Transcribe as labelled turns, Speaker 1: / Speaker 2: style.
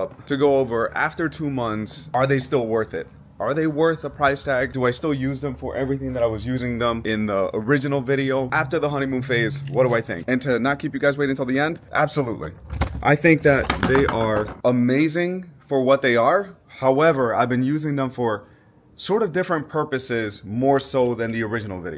Speaker 1: up to go over, after 2 months, are they still worth it? Are they worth the price tag? Do I still use them for everything that I was using them in the original video? After the honeymoon phase, what do I think? And to not keep you guys waiting until the end, absolutely. I think that they are amazing for what they are. However, I've been using them for sort of different purposes more so than the original video.